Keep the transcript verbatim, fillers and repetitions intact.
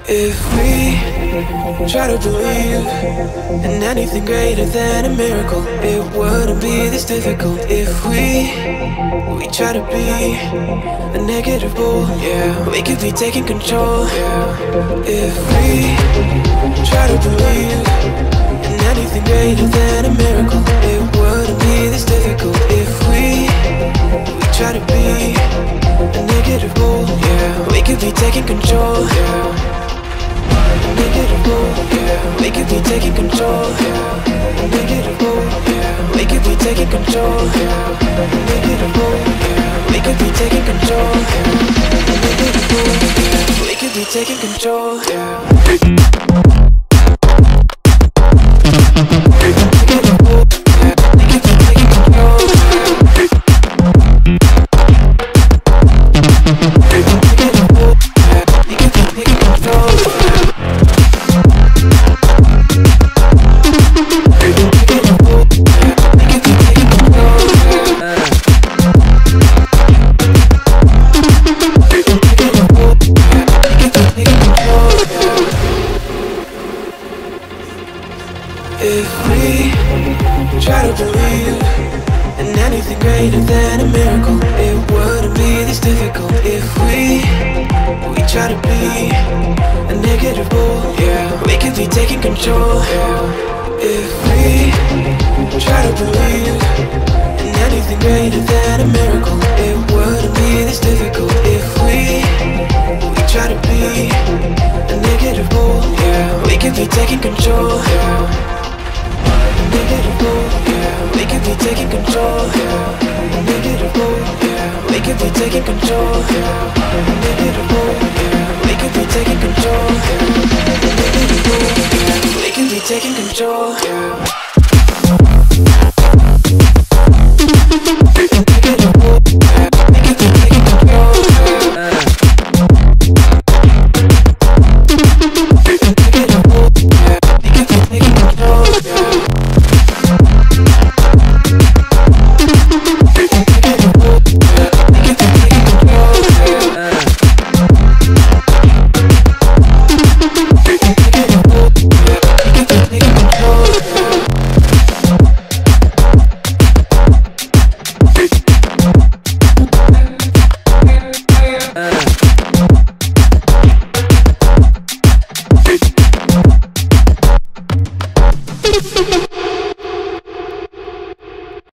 If we try to believe in anything greater than a miracle, it wouldn't be this difficult. If we we try to be a negative bull, yeah, we could be taking control. Yeah. If we try to believe in anything greater than a miracle, it wouldn't be this difficult. If we we try to be a negative bull, yeah, we could be taking control. Yeah. Negative bull, yeah, we could be taking control. Yeah. Negative bull, yeah, we could be taking control. Yeah. Negative bull, yeah, we could be taking control. Yeah. Negative bull, yeah, we could be taking control. Yeah. Negative bull, yeah, we could be taking control. Negative bull, yeah, we could be taking control. If we try to believe in anything greater than a miracle, it wouldn't be this difficult. If we we try to be a negative bull, yeah, we could be taking control. Yeah. If we try to believe in anything greater than a miracle, it wouldn't be this difficult. If we we try to be a negative bull, yeah, we could be taking control. Yeah. Negative bull, yeah, we could be taking control. Yeah. Negative bull, yeah, we could be taking control. Yeah. Negative bull, yeah, we could be taking control. Yeah. Negative bull, yeah, we could be taking control. Yeah. Negative bull, yeah.